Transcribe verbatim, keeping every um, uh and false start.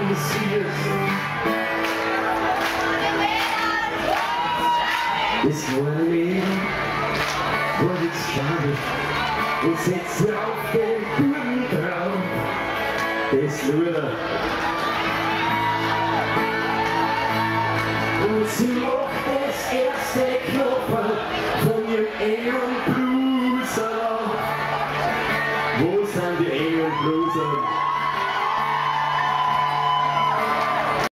the seers. Ist nur ein Leben, wo nichts schadet. Ich setze auf den Grund drauf. Das ist nur